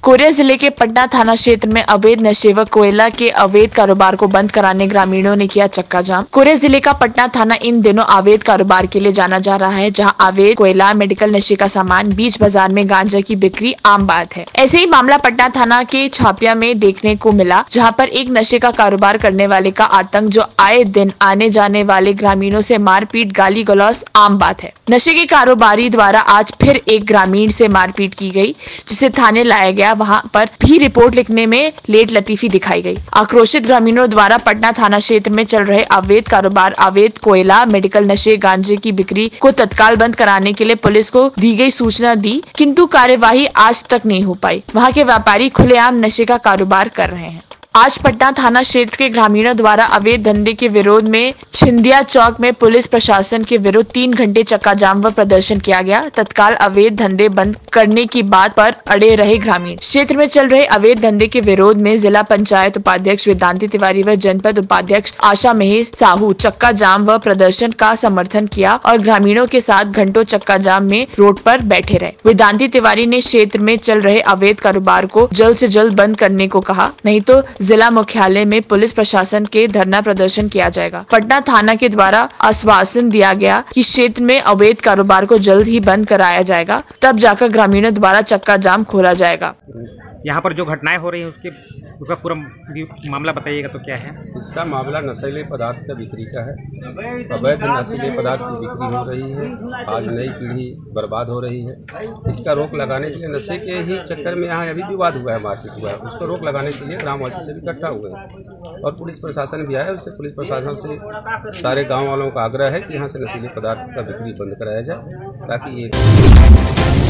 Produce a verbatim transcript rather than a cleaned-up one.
Korea जिले के पटना थाना क्षेत्र में अवैध नशे व कोयला के अवैध कारोबार को बंद कराने ग्रामीणों ने किया चक्का जाम। कोरिया जिले का पटना थाना इन दिनों अवैध कारोबार के लिए जाना जा रहा है, जहां अवैध कोयला, मेडिकल नशे का सामान, बीच बाजार में गांजा की बिक्री आम बात है। ऐसे ही मामला पटना थाना के छापिया में देखने को मिला, जहां पर एक नशे का कारोबार करने वाले का आतंक, जो आए दिन आने जाने वाले ग्रामीणों से मारपीट, गाली गलौज आम बात है। नशे के कारोबारी द्वारा आज फिर एक ग्रामीण से मारपीट की गई, जिसे थाने लाया गया। वहां पर भी रिपोर्ट लिखने में लेट लतीफी दिखाई गई। आक्रोशित ग्रामीणों द्वारा पटना थाना क्षेत्र में चल रहे अवैध कारोबार, अवैध कोयला, मेडिकल नशे, गांजे की बिक्री को तत्काल बंद कराने के लिए पुलिस को दी गई सूचना दी, किंतु कार्यवाही आज तक नहीं हो पाई। वहां के व्यापारी खुलेआम नशे का कारोबार कर रहे हैं। आज पटना थाना क्षेत्र के ग्रामीणों द्वारा अवैध धंधे के विरोध में छिंदिया चौक में पुलिस प्रशासन के विरुद्ध तीन घंटे चक्का जाम व प्रदर्शन किया गया। तत्काल अवैध धंधे बंद करने की बात पर अड़े रहे ग्रामीण। क्षेत्र में चल रहे अवैध धंधे के विरोध में जिला पंचायत उपाध्यक्ष वेदांती तिवारी व जनपद उपाध्यक्ष आशा महेश साहू चक्का जाम व प्रदर्शन का समर्थन किया और ग्रामीणों के साथ घंटों चक्का जाम में रोड पर बैठे रहे। वेदांती तिवारी ने क्षेत्र में चल रहे अवैध कारोबार को जल्द से जल्द बंद करने को कहा, नहीं तो जिला मुख्यालय में पुलिस प्रशासन के धरना प्रदर्शन किया जाएगा। पटना थाना के द्वारा आश्वासन दिया गया कि क्षेत्र में अवैध कारोबार को जल्द ही बंद कराया जाएगा, तब जाकर ग्रामीणों द्वारा चक्का जाम खोला जाएगा। यहाँ पर जो घटनाएं हो रही हैं उसके उसका पूरा मामला बताइएगा तो क्या है? इसका मामला नशीले पदार्थ का बिक्री का है। अवैध नशीले पदार्थ की बिक्री हो रही है। आज नई पीढ़ी बर्बाद हो रही है। इसका रोक लगाने के लिए नशे के ही चक्कर में यहाँ अभी विवाद हुआ है, मारपीट हुआ है। उसको रोक लगाने के लिए ग्रामवासी से भी इकट्ठा हुए हैं और पुलिस प्रशासन भी आया। उससे पुलिस प्रशासन से सारे गाँव वालों का आग्रह है कि यहाँ से नशीले पदार्थ का बिक्री बंद कराया जाए, ताकि ये